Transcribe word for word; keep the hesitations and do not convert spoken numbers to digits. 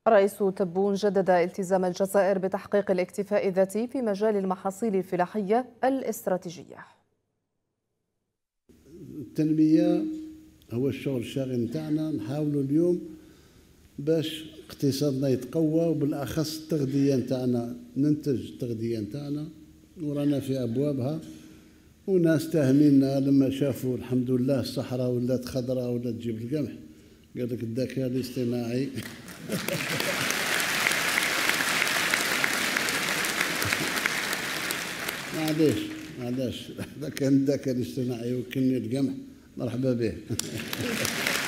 رئيس تبون جدد التزام الجزائر بتحقيق الاكتفاء الذاتي في مجال المحاصيل الفلاحية الاستراتيجية. التنمية هو الشغل الشاغل نتاعنا، نحاولوا اليوم باش اقتصادنا يتقوى، وبالاخص التغذية نتاعنا ننتج التغذية نتاعنا ورانا في ابوابها. وناس تهنينا لما شافوا الحمد لله الصحراء ولات خضراء ولات تجيب القمح، قال لك الذكاء الاصطناعي معليش معليش، إذا كان الذكاء الاصطناعي يوكلني القمح مرحبا به.